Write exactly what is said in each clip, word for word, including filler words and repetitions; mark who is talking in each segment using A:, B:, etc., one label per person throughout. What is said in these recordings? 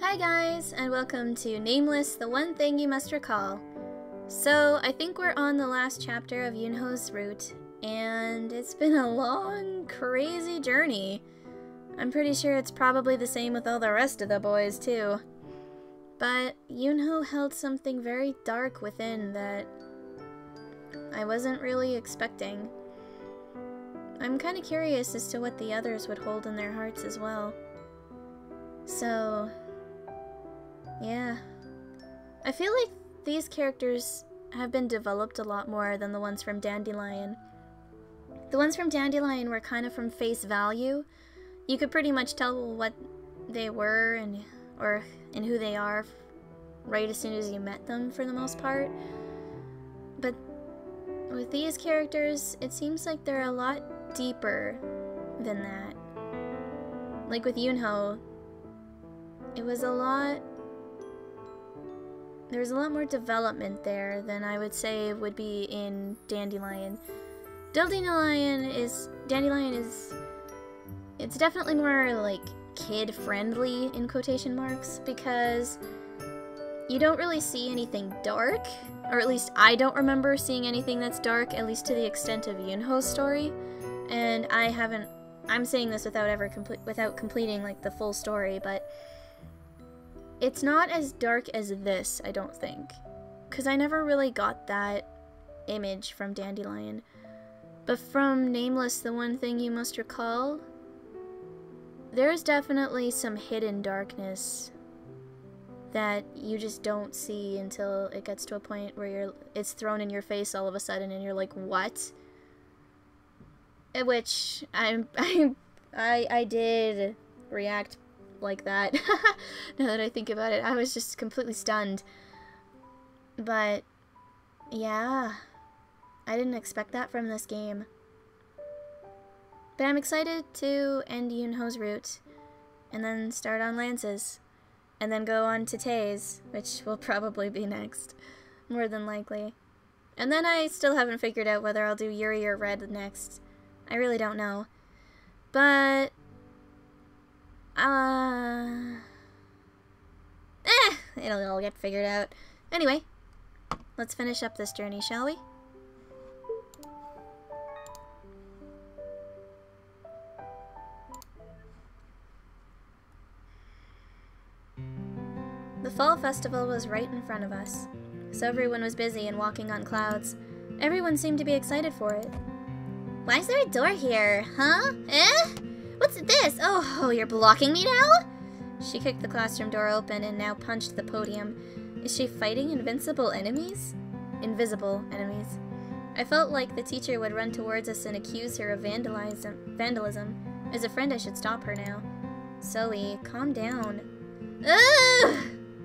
A: Hi guys, and welcome to Nameless, the one thing you must recall. So, I think we're on the last chapter of Yunho's route, and it's been a long, crazy journey. I'm pretty sure it's probably the same with all the rest of the boys, too. But Yunho held something very dark within that I wasn't really expecting. I'm kind of curious as to what the others would hold in their hearts as well. So, yeah. I feel like these characters have been developed a lot more than the ones from Dandelion. The ones from Dandelion were kind of from face value. You could pretty much tell what they were and or and who they are right as soon as you met them for the most part. But with these characters, it seems like they're a lot deeper than that. Like with Yunho, it was a lot... There was a lot more development there than I would say would be in Dandelion. Dandelion is... Dandelion is... It's definitely more, like, kid-friendly, in quotation marks, because you don't really see anything dark, or at least I don't remember seeing anything that's dark, at least to the extent of Yunho's story, and I haven't... I'm saying this without ever complete, without completing, like, the full story, but it's not as dark as this, I don't think, because I never really got that image from Dandelion. But from Nameless, the one thing you must recall, there's definitely some hidden darkness that you just don't see until it gets to a point where you're it's thrown in your face all of a sudden and you're like, what? At which I'm I I I did react like that. Now that I think about it, I was just completely stunned. But yeah, I didn't expect that from this game. But I'm excited to end Yunho's route, and then start on Lance's, and then go on to Tay's, which will probably be next, more than likely. And then I still haven't figured out whether I'll do Yuri or Red next. I really don't know. But Uh... Eh! It'll all get figured out. Anyway, let's finish up this journey, shall we? The Fall Festival was right in front of us, so everyone was busy and walking on clouds. Everyone seemed to be excited for it. Why is there a door here, huh? Eh? What's this? Oh, oh, you're blocking me now? She kicked the classroom door open and now punched the podium. Is she fighting invincible enemies? Invisible enemies. I felt like the teacher would run towards us and accuse her of vandalism. vandalism. As a friend, I should stop her now. Zoe, calm down. Ugh!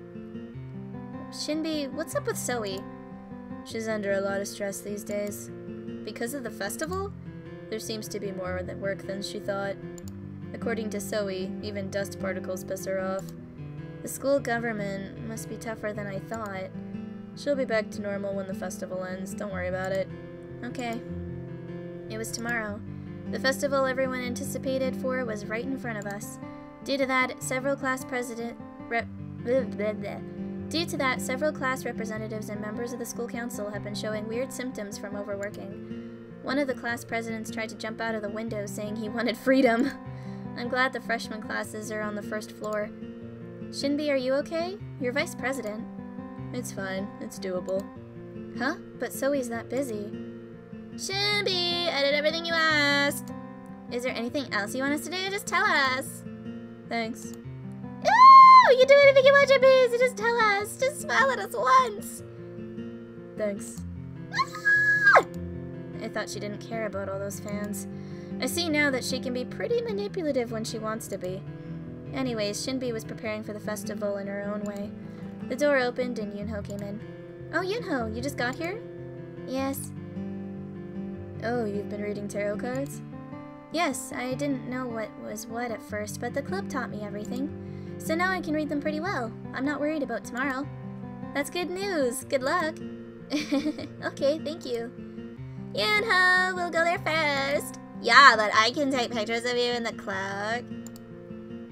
A: Shinbi, what's up with Zoe? She's under a lot of stress these days. Because of the festival? There seems to be more work than she thought. According to Zoe, even dust particles piss her off. The school government must be tougher than I thought. She'll be back to normal when the festival ends. Don't worry about it. Okay. It was tomorrow. The festival everyone anticipated for was right in front of us. Due to that, several class president rep blah, blah, blah. Due to that, several class representatives and members of the school council have been showing weird symptoms from overworking. One of the class presidents tried to jump out of the window saying he wanted freedom. I'm glad the freshman classes are on the first floor. Shinbi, are you okay? You're vice president. It's fine. It's doable. Huh? But Zoe's that busy. Shinbi, I did everything you asked. Is there anything else you want us to do? Just tell us. Thanks. Ooh, you do anything you want, Jimmy, so just tell us. Just smile at us once. Thanks. Ah! I thought she didn't care about all those fans. I see now that she can be pretty manipulative when she wants to be. Anyways, Shinbi was preparing for the festival in her own way. The door opened and Yunho came in. Oh, Yunho, you just got here? Yes. Oh, you've been reading tarot cards? Yes, I didn't know what was what at first, but the club taught me everything. So now I can read them pretty well. I'm not worried about tomorrow. That's good news. Good luck. Okay, thank you. Yunho, we'll go there first. Yeah, but I can take pictures of you in the cloak.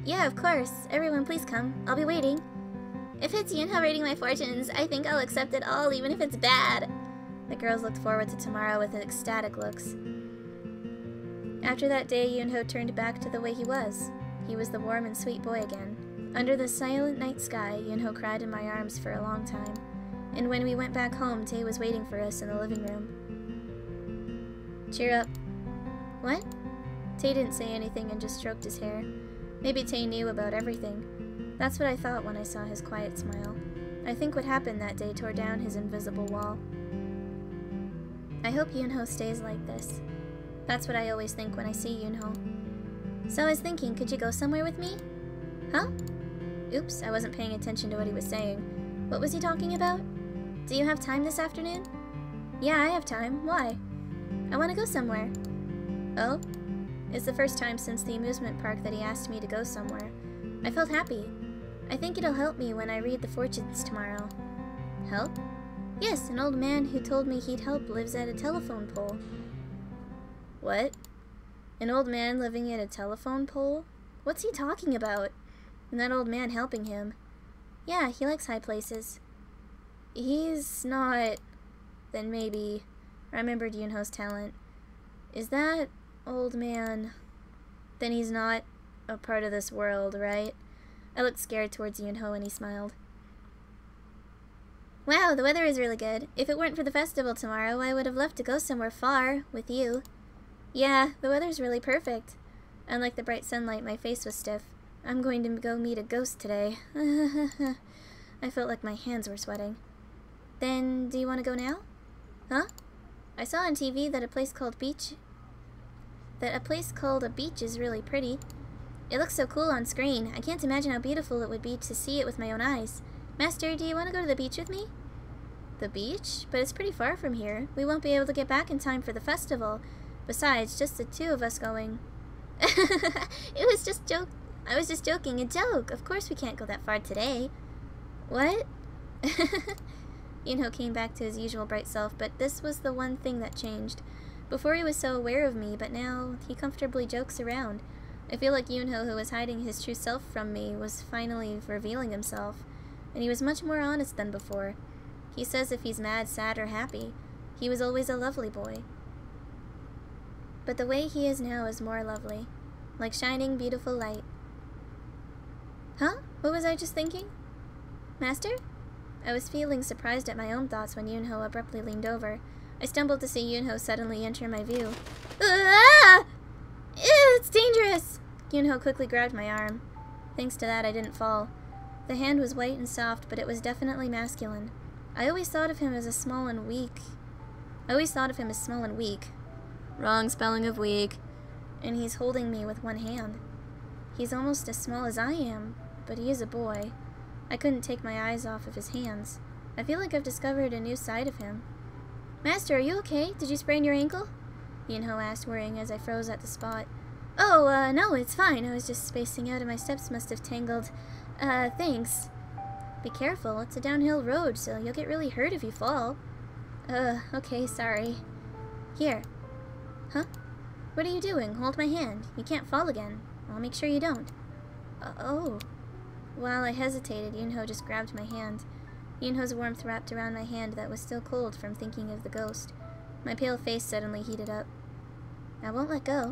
A: Yeah, of course. Everyone please come. I'll be waiting. If it's Yunho reading my fortunes, I think I'll accept it all, even if it's bad. The girls looked forward to tomorrow with ecstatic looks. After that day, Yunho turned back to the way he was. He was the warm and sweet boy again. Under the silent night sky, Yunho cried in my arms for a long time. And when we went back home, Tae was waiting for us in the living room. Cheer up. What? Tae didn't say anything and just stroked his hair. Maybe Tae knew about everything. That's what I thought when I saw his quiet smile. I think what happened that day tore down his invisible wall. I hope Yunho stays like this. That's what I always think when I see Yunho. So I was thinking, could you go somewhere with me? Huh? Oops, I wasn't paying attention to what he was saying. What was he talking about? Do you have time this afternoon? Yeah, I have time. Why? I want to go somewhere. Oh? It's the first time since the amusement park that he asked me to go somewhere. I felt happy. I think it'll help me when I read the fortunes tomorrow. Help? Yes, an old man who told me he'd help lives at a telephone pole. What? An old man living at a telephone pole? What's he talking about? And that old man helping him. Yeah, he likes high places. He's not... Then maybe... I remembered Yunho's talent. Is that old man... Then he's not a part of this world, right? I looked scared towards Yunho and he smiled. Wow, the weather is really good. If it weren't for the festival tomorrow, I would have left to go somewhere far with you. Yeah, the weather's really perfect. Unlike the bright sunlight, my face was stiff. I'm going to go meet a ghost today. I felt like my hands were sweating. Then, do you want to go now? Huh? I saw on T V that a place called Beach... That a place called a beach is really pretty. It looks so cool on screen. I can't imagine how beautiful it would be to see it with my own eyes. Master, do you want to go to the beach with me? The beach? But it's pretty far from here. We won't be able to get back in time for the festival. Besides, just the two of us going. It was just joke. I was just joking. A joke. Of course we can't go that far today. What? Yunho came back to his usual bright self, but this was the one thing that changed. Before he was so aware of me, but now he comfortably jokes around. I feel like Yunho, who was hiding his true self from me, was finally revealing himself. And he was much more honest than before. He says if he's mad, sad, or happy, he was always a lovely boy. But the way he is now is more lovely. Like shining, beautiful light. Huh? What was I just thinking? Master? I was feeling surprised at my own thoughts when Yunho abruptly leaned over. I stumbled to see Yunho suddenly enter my view. Ah! It's dangerous! Yunho quickly grabbed my arm. Thanks to that, I didn't fall. The hand was white and soft, but it was definitely masculine. I always thought of him as a small and weak. I always thought of him as small and weak. Wrong spelling of weak. And he's holding me with one hand. He's almost as small as I am, but he is a boy. I couldn't take my eyes off of his hands. I feel like I've discovered a new side of him. Master, are you okay? Did you sprain your ankle? Yunho asked, worrying as I froze at the spot. Oh, uh, no, it's fine. I was just spacing out and my steps must have tangled. Uh, thanks. Be careful, it's a downhill road, so you'll get really hurt if you fall. Uh, okay, sorry. Here. Huh? What are you doing? Hold my hand. You can't fall again. I'll make sure you don't. Uh, oh. While I hesitated, Yunho just grabbed my hand. Yunho's warmth wrapped around my hand that was still cold from thinking of the ghost. My pale face suddenly heated up. I won't let go.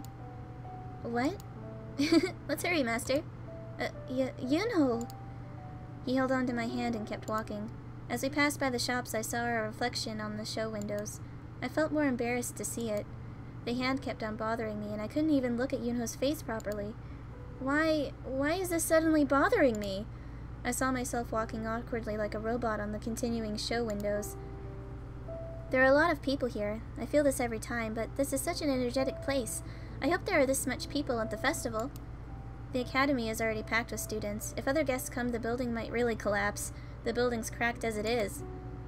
A: What? Let's hurry, Master. Uh, y Yunho! He held on to my hand and kept walking. As we passed by the shops, I saw a reflection on the show windows. I felt more embarrassed to see it. The hand kept on bothering me, and I couldn't even look at Yunho's face properly. Why, why is this suddenly bothering me? I saw myself walking awkwardly like a robot on the continuing show windows. There are a lot of people here. I feel this every time, but this is such an energetic place. I hope there are this much people at the festival. The academy is already packed with students. If other guests come, the building might really collapse. The building's cracked as it is.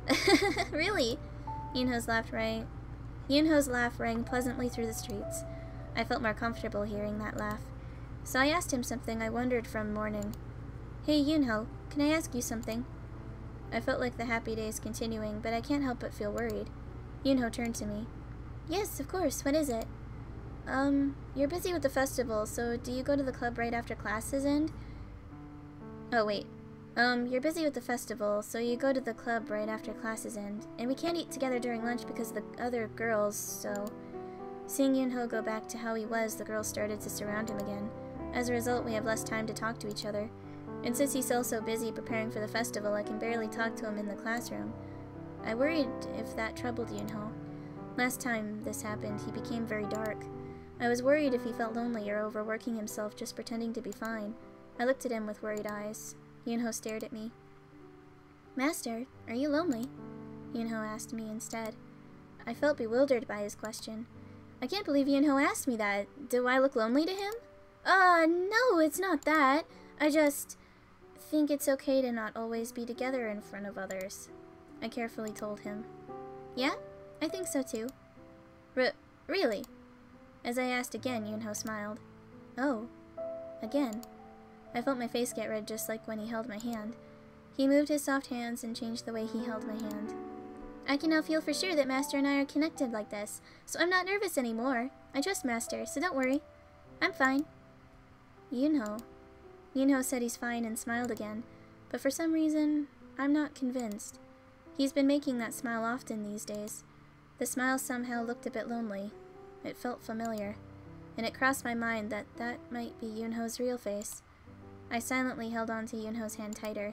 A: Really? Yunho's laugh rang. Yunho's laugh rang pleasantly through the streets. I felt more comfortable hearing that laugh. So I asked him something I wondered from morning. Hey Yunho, can I ask you something? I felt like the happy days continuing, but I can't help but feel worried. Yunho turned to me. Yes, of course, what is it? Um, you're busy with the festival, so do you go to the club right after classes end? Oh, wait. Um, you're busy with the festival, so you go to the club right after classes end. And we can't eat together during lunch because of the other girls, so... Seeing Yunho go back to how he was, the girls started to surround him again. As a result, we have less time to talk to each other. And since he's still so busy preparing for the festival, I can barely talk to him in the classroom. I worried if that troubled Yunho. Last time this happened, he became very dark. I was worried if he felt lonely or overworking himself just pretending to be fine. I looked at him with worried eyes. Yunho stared at me. Master, are you lonely? Yunho asked me instead. I felt bewildered by his question. I can't believe Yunho asked me that. Do I look lonely to him? Uh, no, it's not that. I just think it's okay to not always be together in front of others. I carefully told him. Yeah? I think so too. R- really? As I asked again, Yunho smiled. Oh. Again. I felt my face get red just like when he held my hand. He moved his soft hands and changed the way he held my hand. I can now feel for sure that Master and I are connected like this, so I'm not nervous anymore. I trust Master, so don't worry. I'm fine. Yunho. Yunho said he's fine and smiled again, but for some reason, I'm not convinced. He's been making that smile often these days. The smile somehow looked a bit lonely. It felt familiar, and it crossed my mind that that might be Yunho's real face. I silently held on to Yunho's hand tighter.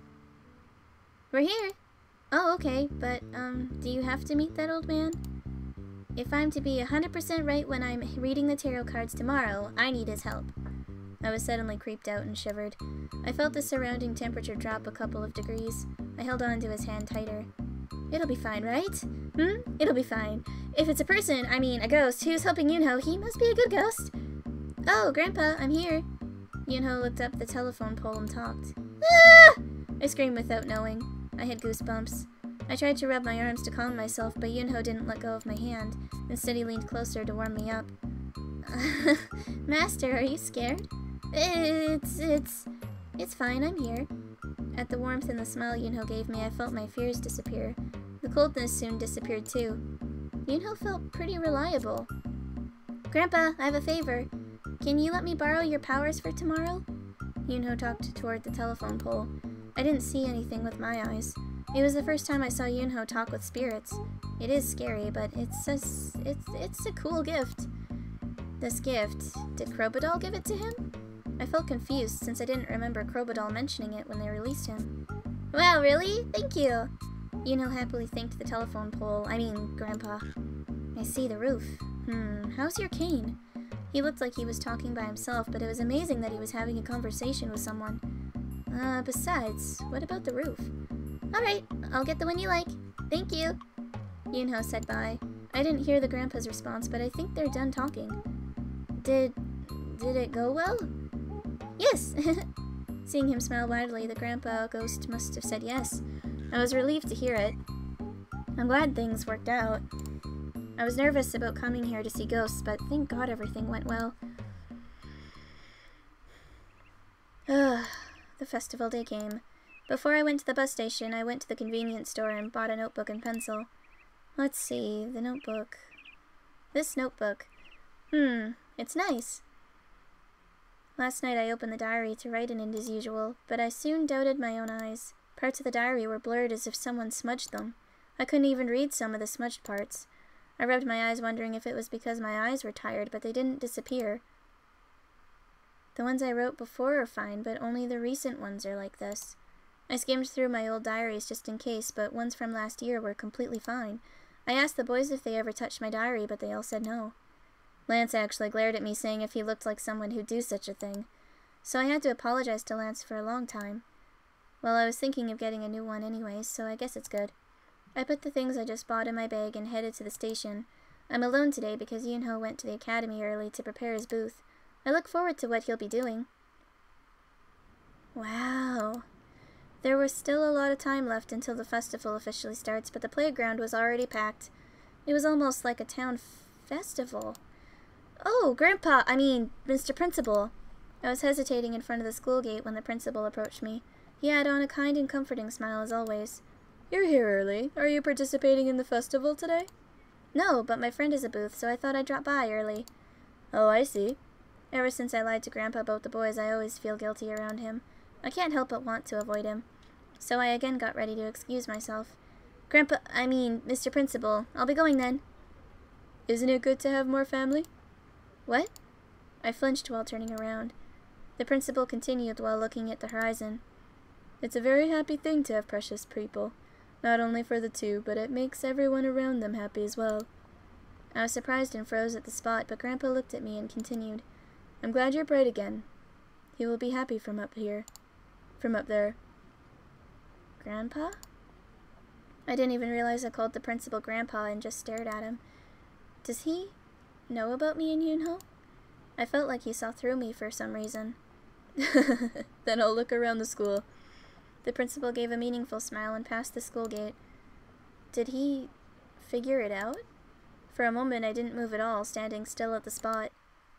A: We're here! Oh, okay, but, um, do you have to meet that old man? If I'm to be one hundred percent right when I'm reading the tarot cards tomorrow, I need his help. I was suddenly creeped out and shivered. I felt the surrounding temperature drop a couple of degrees. I held on to his hand tighter. It'll be fine, right? Hmm? It'll be fine. If it's a person, I mean a ghost, who's helping Yunho, he must be a good ghost. Oh, Grandpa, I'm here. Yunho looked up the telephone pole and talked. Ah! I screamed without knowing. I had goosebumps. I tried to rub my arms to calm myself, but Yunho didn't let go of my hand. Instead, he leaned closer to warm me up. Master, are you scared? It's, it's, it's fine, I'm here. At the warmth and the smile Yunho gave me, I felt my fears disappear. The coldness soon disappeared too. Yunho felt pretty reliable. Grandpa, I have a favor. Can you let me borrow your powers for tomorrow? Yunho talked toward the telephone pole. I didn't see anything with my eyes. It was the first time I saw Yunho talk with spirits. It is scary, but it's a, it's, it's a cool gift. This gift, did Krobodol give it to him? I felt confused since I didn't remember Krobodol mentioning it when they released him. Wow, really? Thank you! Yunho happily thanked the telephone pole, I mean, Grandpa. I see the roof. Hmm, how's your cane? He looked like he was talking by himself, but it was amazing that he was having a conversation with someone. Uh, besides, what about the roof? Alright, I'll get the one you like. Thank you. Yunho said bye. I didn't hear the Grandpa's response, but I think they're done talking. Did... did it go well? Yes! Seeing him smile widely, the Grandpa ghost must have said yes. I was relieved to hear it. I'm glad things worked out. I was nervous about coming here to see ghosts, but thank God everything went well. Ugh, the festival day came. Before I went to the bus station, I went to the convenience store and bought a notebook and pencil. Let's see, the notebook. This notebook. Hmm, it's nice. Last night I opened the diary to write in it as usual, but I soon doubted my own eyes. Parts of the diary were blurred as if someone smudged them. I couldn't even read some of the smudged parts. I rubbed my eyes wondering if it was because my eyes were tired, but they didn't disappear. The ones I wrote before are fine, but only the recent ones are like this. I skimmed through my old diaries just in case, but ones from last year were completely fine. I asked the boys if they ever touched my diary, but they all said no. Lance actually glared at me, saying if he looked like someone who'd do such a thing. So I had to apologize to Lance for a long time. Well, I was thinking of getting a new one anyways, so I guess it's good. I put the things I just bought in my bag and headed to the station. I'm alone today because Yunho went to the academy early to prepare his booth. I look forward to what he'll be doing. Wow. There was still a lot of time left until the festival officially starts, but the playground was already packed. It was almost like a town festival. Oh, Grandpa, I mean, Mister Principal. I was hesitating in front of the school gate when the principal approached me. He had on a kind and comforting smile as always. You're here early. Are you participating in the festival today? No, but my friend has a booth, so I thought I'd drop by early. Oh, I see. Ever since I lied to Grandpa about the boys, I always feel guilty around him. I can't help but want to avoid him. So I again got ready to excuse myself. Grandpa, I mean, Mister Principal, I'll be going then. Isn't it good to have more family? What? I flinched while turning around. The principal continued while looking at the horizon. It's a very happy thing to have precious people. Not only for the two, but it makes everyone around them happy as well. I was surprised and froze at the spot, but Grandpa looked at me and continued. I'm glad you're bright again. He will be happy from up here. From up there. Grandpa? I didn't even realize I called the principal Grandpa and just stared at him. Does he know about me and Yunho? I felt like he saw through me for some reason. Then I'll look around the school. The principal gave a meaningful smile and passed the school gate. Did he figure it out? For a moment I didn't move at all, standing still at the spot.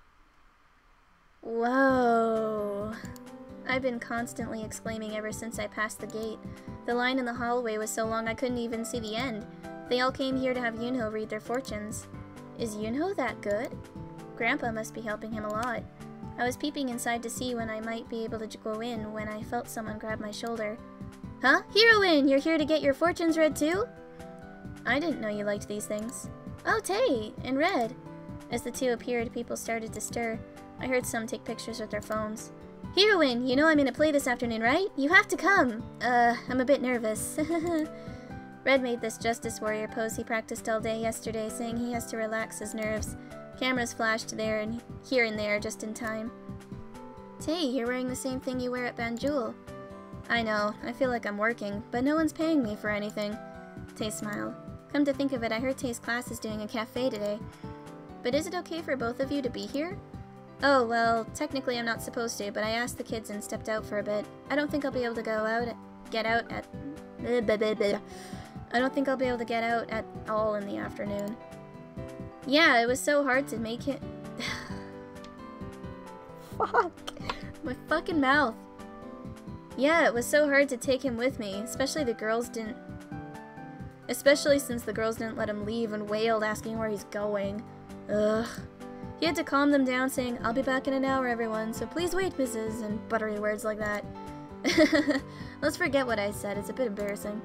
A: Whoa. I've been constantly exclaiming ever since I passed the gate. The line in the hallway was so long I couldn't even see the end. They all came here to have Yunho read their fortunes. Is Yunho that good? Grandpa must be helping him a lot. I was peeping inside to see when I might be able to go in when I felt someone grab my shoulder. Huh? Heroine, you're here to get your fortunes read too? I didn't know you liked these things. Oh, Tay, in red. As the two appeared, people started to stir. I heard some take pictures with their phones. Heroine, you know I'm in a play this afternoon, right? You have to come. Uh, I'm a bit nervous. Red made this Justice Warrior pose he practiced all day yesterday, saying he has to relax his nerves. Cameras flashed there and here and there just in time. Tay, you're wearing the same thing you wear at Banjul. I know, I feel like I'm working, but no one's paying me for anything. Tay smiled. Come to think of it, I heard Tay's class is doing a cafe today. But is it okay for both of you to be here? Oh, well, technically I'm not supposed to, but I asked the kids and stepped out for a bit. I don't think I'll be able to go out, get out at... I don't think I'll be able to get out at all in the afternoon. Yeah, it was so hard to make it... Fuck. My fucking mouth. Yeah, it was so hard to take him with me, especially the girls didn't... Especially since the girls didn't let him leave and wailed asking where he's going. Ugh. He had to calm them down saying, I'll be back in an hour, everyone, so please wait, missus, and buttery words like that. Let's forget what I said, it's a bit embarrassing.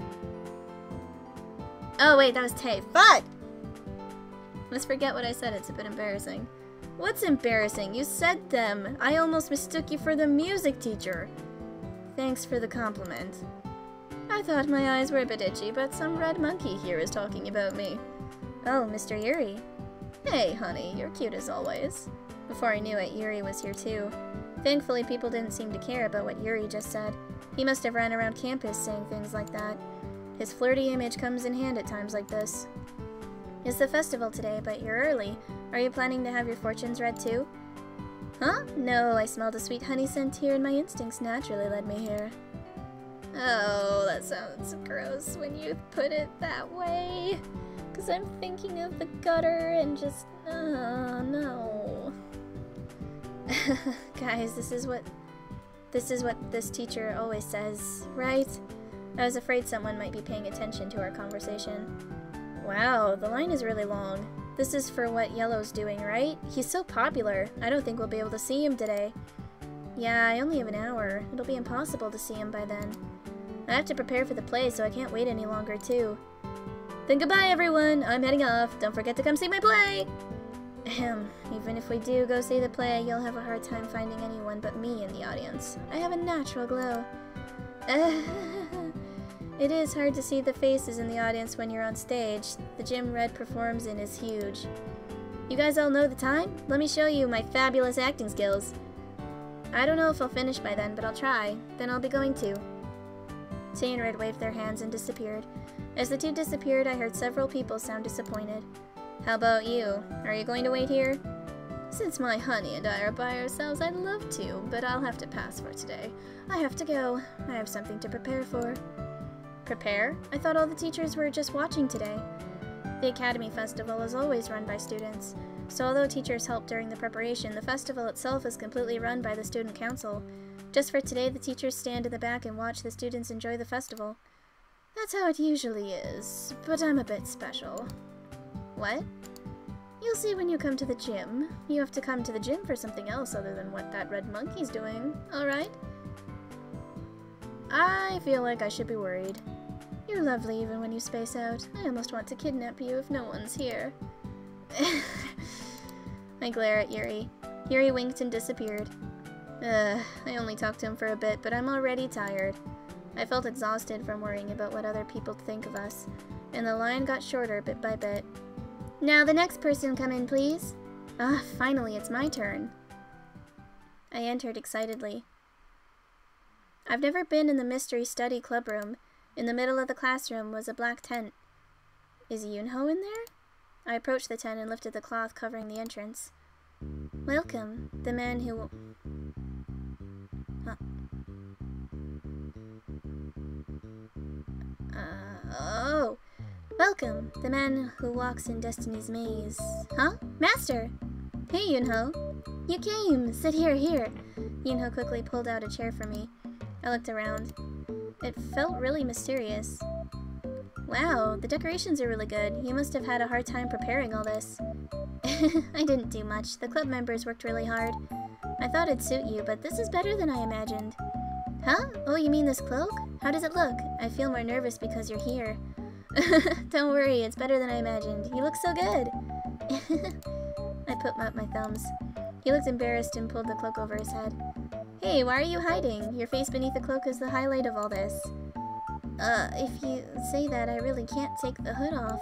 A: Oh wait, that was Tay. Fuck! Let's forget what I said, it's a bit embarrassing. What's embarrassing? You said them. I almost mistook you for the music teacher. Thanks for the compliment. I thought my eyes were a bit itchy, but some red monkey here is talking about me. Oh, Mister Yuri. Hey, honey, you're cute as always. Before I knew it, Yuri was here too. Thankfully, people didn't seem to care about what Yuri just said. He must have ran around campus saying things like that. His flirty image comes in hand at times like this. It's the festival today, but you're early. Are you planning to have your fortunes read too? Huh? No, I smelled a sweet honey scent here and my instincts naturally led me here. Oh, that sounds gross when you put it that way. Because I'm thinking of the gutter and just... Oh, no. Guys, this is what... This is what this teacher always says, right? I was afraid someone might be paying attention to our conversation. Wow, the line is really long. This is for what Yellow's doing, right? He's so popular. I don't think we'll be able to see him today. Yeah, I only have an hour. It'll be impossible to see him by then. I have to prepare for the play, so I can't wait any longer, too. Then goodbye, everyone! I'm heading off. Don't forget to come see my play! Ahem. Even if we do go see the play, you'll have a hard time finding anyone but me in the audience. I have a natural glow. It is hard to see the faces in the audience when you're on stage. The gym Red performs in is huge. You guys all know the time? Let me show you my fabulous acting skills. I don't know if I'll finish by then, but I'll try. Then I'll be going to. Tay and Red waved their hands and disappeared. As the two disappeared, I heard several people sound disappointed. How about you? Are you going to wait here? Since my honey and I are by ourselves, I'd love to, but I'll have to pass for today. I have to go. I have something to prepare for. Prepare? I thought all the teachers were just watching today. The Academy Festival is always run by students, so although teachers help during the preparation, the festival itself is completely run by the Student Council. Just for today, the teachers stand in the back and watch the students enjoy the festival. That's how it usually is, but I'm a bit special. What? You'll see when you come to the gym. You have to come to the gym for something else other than what that red monkey's doing, alright? I feel like I should be worried. You're lovely even when you space out. I almost want to kidnap you if no one's here. I glare at Yuri. Yuri winked and disappeared. Ugh, I only talked to him for a bit, but I'm already tired. I felt exhausted from worrying about what other people think of us, and the line got shorter bit by bit. Now the next person come in, please. Ah, finally, it's my turn. I entered excitedly. I've never been in the mystery study club room. In the middle of the classroom was a black tent. Is Yunho in there? I approached the tent and lifted the cloth covering the entrance. Welcome, the man who... Huh. Uh, oh! Welcome, the man who walks in Destiny's maze. Huh? Master! Hey, Yunho! You came! Sit here, here! Yunho quickly pulled out a chair for me. I looked around. It felt really mysterious. Wow, the decorations are really good. You must have had a hard time preparing all this. I didn't do much. The club members worked really hard. I thought it'd suit you, but this is better than I imagined. Huh? Oh, you mean this cloak? How does it look? I feel more nervous because you're here. Don't worry, it's better than I imagined. You look so good. I put up my thumbs. He looked embarrassed and pulled the cloak over his head. Hey, why are you hiding? Your face beneath the cloak is the highlight of all this. Uh, if you say that, I really can't take the hood off.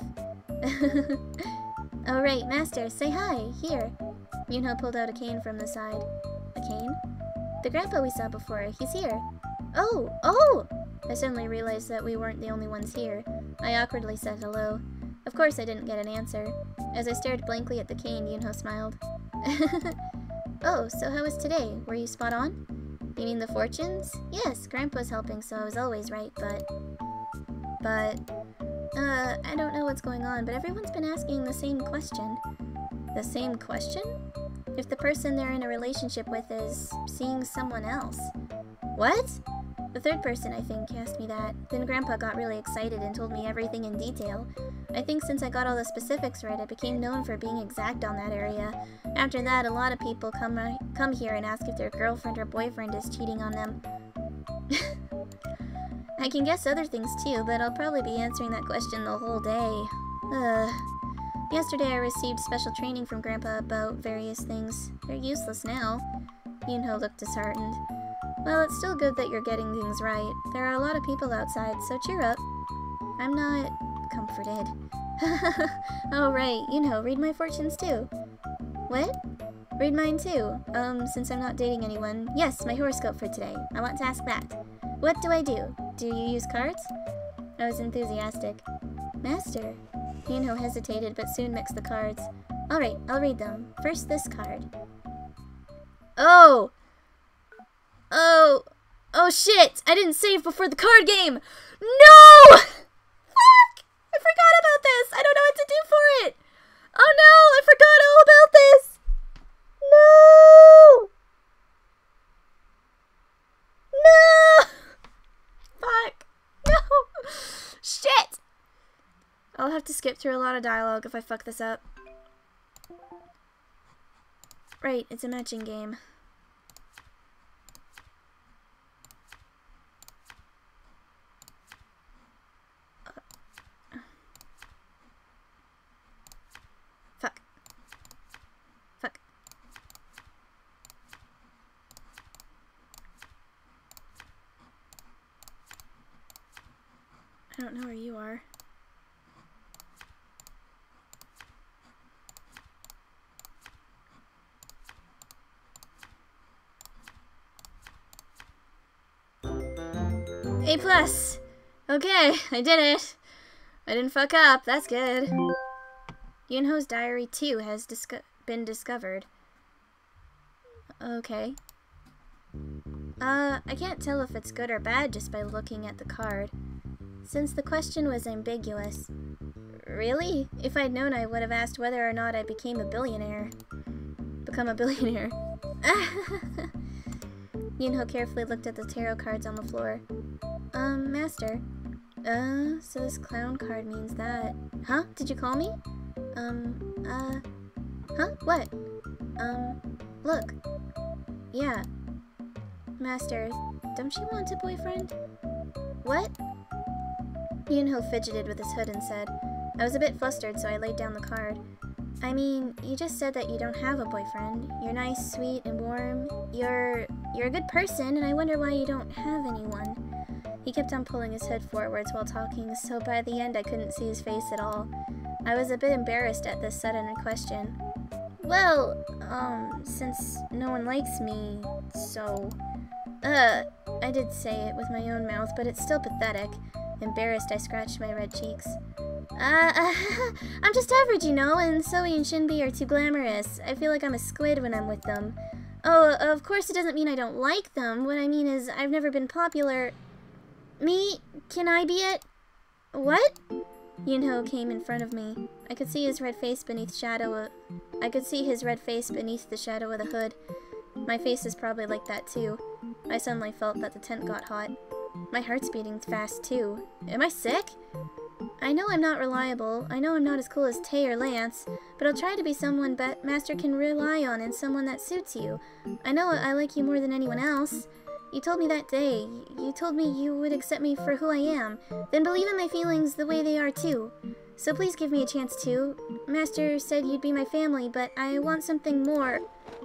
A: Alright, Master, say hi. Here. Yunho pulled out a cane from the side. A cane? The grandpa we saw before. He's here. Oh! Oh! I suddenly realized that we weren't the only ones here. I awkwardly said hello. Of course I didn't get an answer. As I stared blankly at the cane, Yunho smiled. Oh, so how was today? Were you spot on? You mean the fortunes? Yes, Grandpa's helping, so I was always right, but... But... Uh, I don't know what's going on, but everyone's been asking the same question. The same question? If the person they're in a relationship with is seeing someone else. What? The third person, I think, asked me that. Then Grandpa got really excited and told me everything in detail. I think since I got all the specifics right, I became known for being exact on that area. After that, a lot of people come uh, come here and ask if their girlfriend or boyfriend is cheating on them. I can guess other things too, but I'll probably be answering that question the whole day. Ugh. Yesterday I received special training from Grandpa about various things. They're useless now. Yunho looked disheartened. Well, it's still good that you're getting things right. There are a lot of people outside, so cheer up. I'm not comforted. Oh, right, Yunho, read my fortunes too. What? Read mine too. Um, since I'm not dating anyone. Yes, my horoscope for today. I want to ask that. What do I do? Do you use cards? I was enthusiastic. Master. Yunho hesitated, but soon mixed the cards. Alright, I'll read them. First, this card. Oh! Oh! Oh shit! I didn't save before the card game! No! Fuck! I forgot about this! I don't know what to do for it! Oh no! I forgot all about this! No! No! Fuck! No! Shit! I'll have to skip through a lot of dialogue if I fuck this up. Right, it's a matching game. Fuck. Fuck. I don't know where you are. A plus! Okay, I did it! I didn't fuck up, that's good. Yunho's diary too has disco been discovered. Okay. Uh, I can't tell if it's good or bad just by looking at the card. Since the question was ambiguous. Really? If I'd known, I would have asked whether or not I became a billionaire. Become a billionaire. Yunho carefully looked at the tarot cards on the floor. Um, Master. Uh, so this clown card means that. Huh? Did you call me? Um, uh, Huh? What? Um, look. Yeah. Master, don't you want a boyfriend? What? Yunho fidgeted with his hood and said, I was a bit flustered, so I laid down the card. I mean, you just said that you don't have a boyfriend. You're nice, sweet, and warm. You're... you're a good person, and I wonder why you don't have anyone. He kept on pulling his hood forwards while talking, so by the end I couldn't see his face at all. I was a bit embarrassed at this sudden question. Well, um, since no one likes me, so... Uh, I did say it with my own mouth, but it's still pathetic. Embarrassed, I scratched my red cheeks. Uh, I'm just average, you know, and Zoe and Shinbi are too glamorous. I feel like I'm a squid when I'm with them. Oh, of course it doesn't mean I don't like them. What I mean is I've never been popular. Me? Can I be it? What? Yunho came in front of me. I could see his red face beneath shadow of... I could see his red face beneath the shadow of the hood. My face is probably like that too. I suddenly felt that the tent got hot. My heart's beating fast too. Am I sick? I know I'm not reliable. I know I'm not as cool as Tay or Lance, but I'll try to be someone Bet Master can rely on and someone that suits you. I know I like you more than anyone else. You told me that day. You told me you would accept me for who I am. Then believe in my feelings the way they are too. So please give me a chance to. Master said you'd be my family, but I want something more.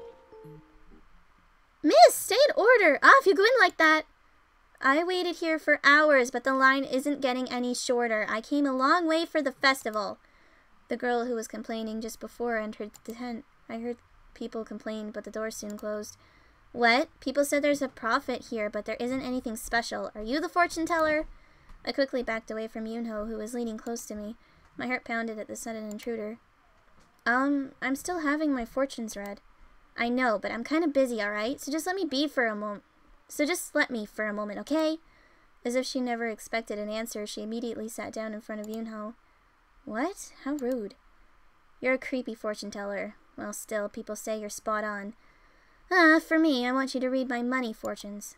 A: Miss, stay in order. Off you go in like that. I waited here for hours, but the line isn't getting any shorter. I came a long way for the festival. The girl who was complaining just before entered the tent. I heard people complain, but the door soon closed. What? People said there's a prophet here, but there isn't anything special. Are you the fortune teller? I quickly backed away from Yunho, who was leaning close to me. My heart pounded at the sudden intruder. Um, I'm still having my fortunes read. I know, but I'm kind of busy, alright? So just let me be for a moment. So just let me for a moment, okay? As if she never expected an answer, she immediately sat down in front of Yunho. What? How rude. You're a creepy fortune teller. Well, still, people say you're spot on. Ah, for me, I want you to read my money fortunes.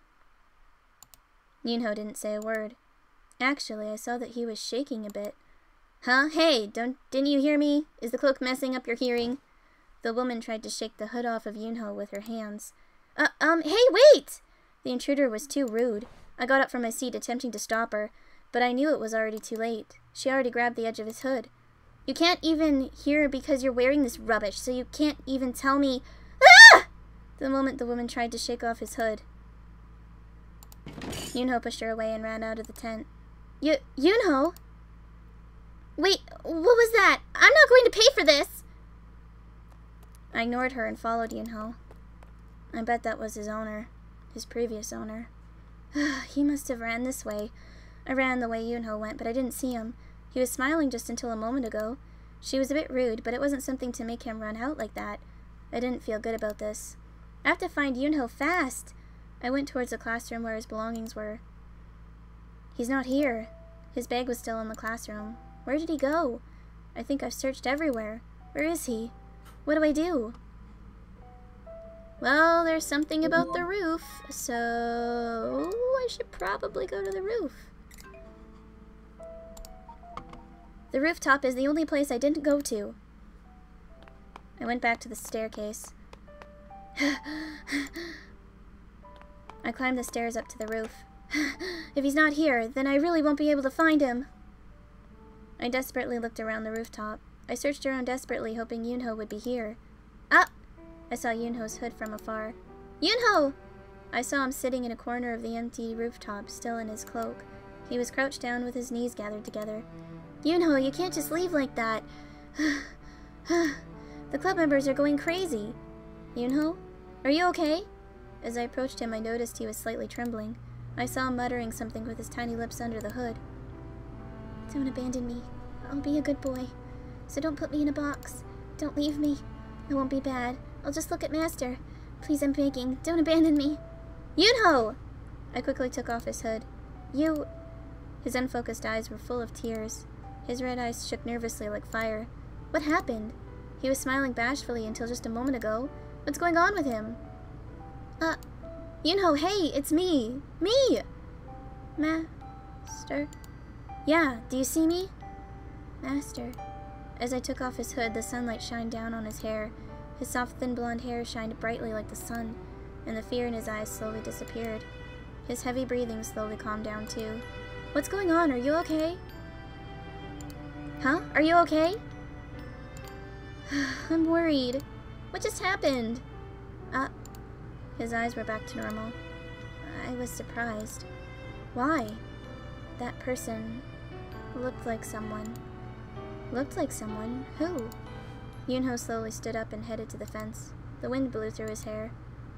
A: Yunho didn't say a word. Actually, I saw that he was shaking a bit. Huh? Hey, don't, didn't you hear me? Is the cloak messing up your hearing? The woman tried to shake the hood off of Yunho with her hands. Uh, um, hey, wait! The intruder was too rude. I got up from my seat, attempting to stop her, but I knew it was already too late. She already grabbed the edge of his hood. You can't even hear because you're wearing this rubbish, so you can't even tell me... Ah! The moment the woman tried to shake off his hood. Yunho pushed her away and ran out of the tent. Y- Yunho? Wait, what was that? I'm not going to pay for this! I ignored her and followed Yunho. I bet that was his owner. His previous owner. He must have ran this way. I ran the way Yunho went, but I didn't see him. He was smiling just until a moment ago. She was a bit rude, but it wasn't something to make him run out like that. I didn't feel good about this. I have to find Yunho fast. I went towards the classroom where his belongings were. He's not here. His bag was still in the classroom. Where did he go? I think I've searched everywhere. Where is he? What do I do? Well, there's something about the roof, so I should probably go to the roof. The rooftop is the only place I didn't go to. I went back to the staircase. I climbed the stairs up to the roof. If he's not here, then I really won't be able to find him. I desperately looked around the rooftop. I searched around desperately, hoping Yunho would be here. Ah! I saw Yunho's hood from afar. Yunho! I saw him sitting in a corner of the empty rooftop, still in his cloak. He was crouched down with his knees gathered together. Yunho, you can't just leave like that. The club members are going crazy. Yunho? Are you okay? As I approached him, I noticed he was slightly trembling. I saw him muttering something with his tiny lips under the hood. Don't abandon me. I'll be a good boy. So don't put me in a box. Don't leave me. I won't be bad. I'll just look at Master. Please, I'm begging. Don't abandon me. Yunho! I quickly took off his hood. You... His unfocused eyes were full of tears. His red eyes shook nervously like fire. What happened? He was smiling bashfully until just a moment ago. What's going on with him? Uh, Yunho, hey, it's me. Me! Master? Yeah, do you see me? Master. As I took off his hood, the sunlight shined down on his hair. His soft, thin blonde hair shined brightly like the sun, and the fear in his eyes slowly disappeared. His heavy breathing slowly calmed down, too. What's going on? Are you okay? Huh? Are you okay? I'm worried. What just happened? Uh, his eyes were back to normal. I was surprised. Why? That person looked like someone. Looked like someone? Who? Yunho slowly stood up and headed to the fence. The wind blew through his hair.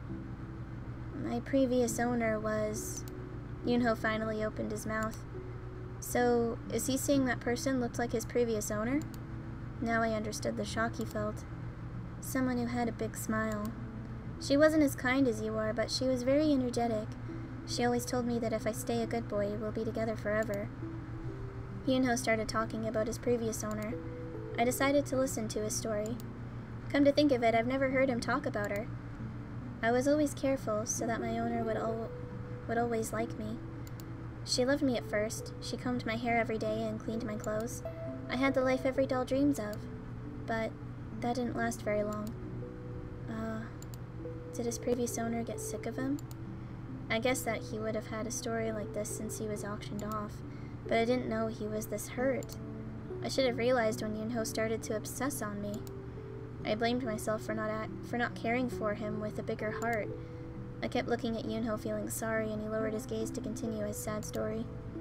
A: My previous owner was... Yunho finally opened his mouth. So, is he saying that person looked like his previous owner? Now I understood the shock he felt. Someone who had a big smile. She wasn't as kind as you are, but she was very energetic. She always told me that if I stay a good boy, we'll be together forever. Yunho started talking about his previous owner. I decided to listen to his story. Come to think of it, I've never heard him talk about her. I was always careful so that my owner would, al would always like me. She loved me at first. She combed my hair every day and cleaned my clothes. I had the life every doll dreams of. But that didn't last very long. Uh, did his previous owner get sick of him? I guess that he would have had a story like this since he was auctioned off, but I didn't know he was this hurt. I should have realized when Yunho started to obsess on me. I blamed myself for not act for not caring for him with a bigger heart. I kept looking at Yunho feeling sorry, and he lowered his gaze to continue his sad story.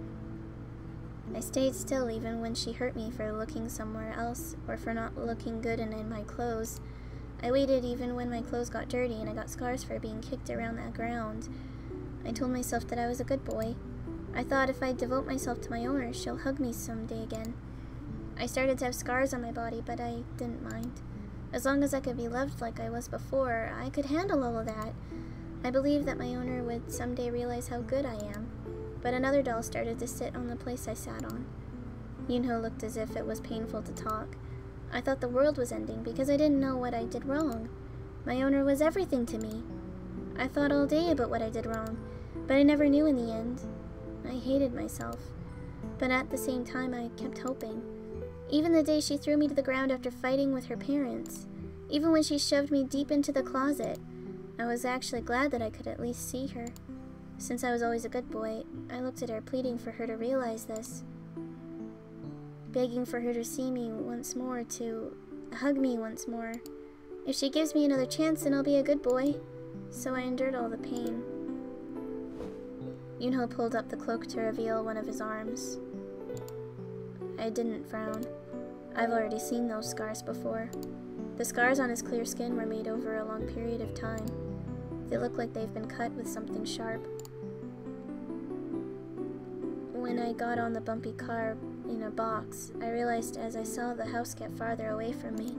A: I stayed still even when she hurt me for looking somewhere else, or for not looking good in, in my clothes. I waited even when my clothes got dirty and I got scars for being kicked around the ground. I told myself that I was a good boy. I thought if I devote myself to my owner, she'll hug me someday again. I started to have scars on my body, but I didn't mind. As long as I could be loved like I was before, I could handle all of that. I believed that my owner would someday realize how good I am. But another doll started to sit on the place I sat on. Yunho looked as if it was painful to talk. I thought the world was ending because I didn't know what I did wrong. My owner was everything to me. I thought all day about what I did wrong, but I never knew in the end. I hated myself, but at the same time I kept hoping. Even the day she threw me to the ground after fighting with her parents, even when she shoved me deep into the closet, I was actually glad that I could at least see her. Since I was always a good boy, I looked at her pleading for her to realize this. Begging for her to see me once more, to hug me once more. If she gives me another chance, then I'll be a good boy. So I endured all the pain. Yunho pulled up the cloak to reveal one of his arms. I didn't frown. I've already seen those scars before. The scars on his clear skin were made over a long period of time. They look like they've been cut with something sharp. When I got on the bumpy car in a box, I realized as I saw the house get farther away from me.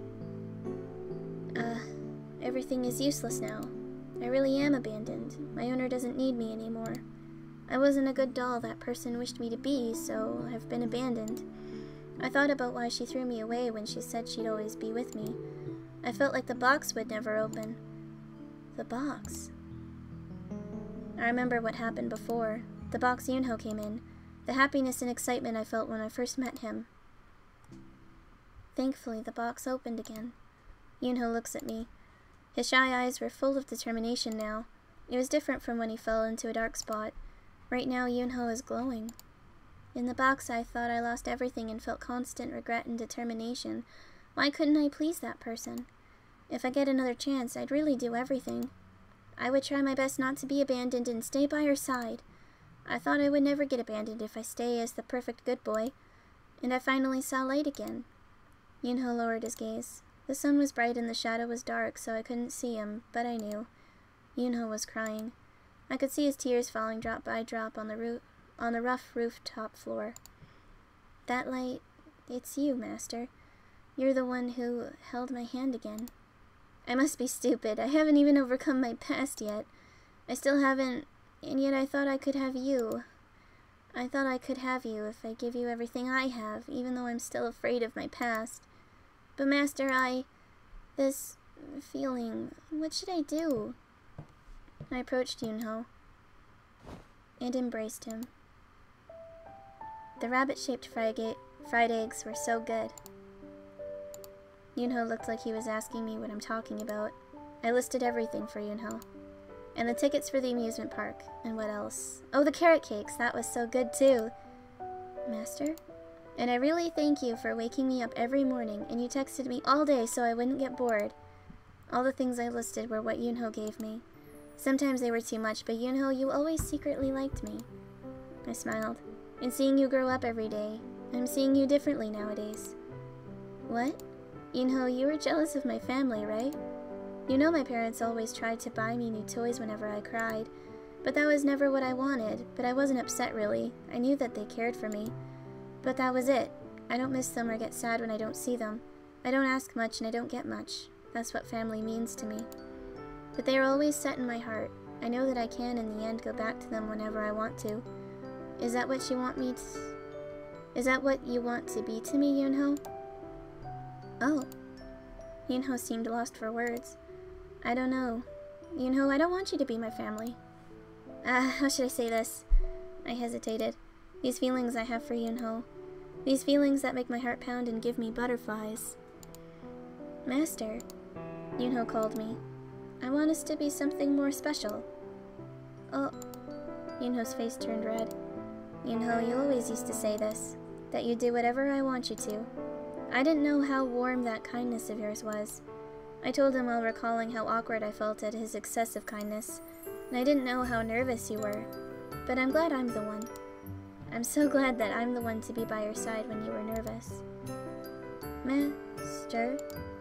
A: Uh, everything is useless now. I really am abandoned. My owner doesn't need me anymore. I wasn't a good doll that person wished me to be, so I've been abandoned. I thought about why she threw me away when she said she'd always be with me. I felt like the box would never open. The box. I remember what happened before. The box Yunho came in. The happiness and excitement I felt when I first met him. Thankfully, the box opened again. Yunho looks at me. His shy eyes were full of determination now. It was different from when he fell into a dark spot. Right now, Yunho is glowing. In the box, I thought I lost everything and felt constant regret and determination. Why couldn't I please that person? If I get another chance, I'd really do everything. I would try my best not to be abandoned and stay by her side. I thought I would never get abandoned if I stay as the perfect good boy. And I finally saw light again. Yunho lowered his gaze. The sun was bright and the shadow was dark, so I couldn't see him, but I knew. Yunho was crying. I could see his tears falling drop by drop on the roof, on the rough rooftop floor. That light, it's you, Master. You're the one who held my hand again. I must be stupid. I haven't even overcome my past yet. I still haven't, and yet I thought I could have you. I thought I could have you if I give you everything I have, even though I'm still afraid of my past. But Master, I... this feeling... what should I do? I approached Yunho and embraced him. The rabbit-shaped fried, fried eggs were so good. Yoonho looked like he was asking me what I'm talking about. I listed everything for Yoonho. And the tickets for the amusement park. And what else? Oh, the carrot cakes. That was so good too. Master? And I really thank you for waking me up every morning, and you texted me all day so I wouldn't get bored. All the things I listed were what Yoonho gave me. Sometimes they were too much, but Yoonho, you always secretly liked me. I smiled. And seeing you grow up every day, I'm seeing you differently nowadays. What? Yoonho, you were jealous of my family, right? You know my parents always tried to buy me new toys whenever I cried, but that was never what I wanted, but I wasn't upset really. I knew that they cared for me. But that was it. I don't miss them or get sad when I don't see them. I don't ask much and I don't get much. That's what family means to me. But they are always set in my heart. I know that I can in the end go back to them whenever I want to. Is that what you want me to... Is that what you want to be to me, Yoonho? Oh. Yoonho seemed lost for words. I don't know. Yoonho, I don't want you to be my family. Ah, uh, how should I say this? I hesitated. These feelings I have for Yoonho. These feelings that make my heart pound and give me butterflies. Master, Yoonho called me. I want us to be something more special. Oh. Yoonho's face turned red. Yoonho, you always used to say this. That you'd do whatever I want you to. I didn't know how warm that kindness of yours was. I told him while recalling how awkward I felt at his excessive kindness, and I didn't know how nervous you were. But I'm glad I'm the one. I'm so glad that I'm the one to be by your side when you were nervous. Master?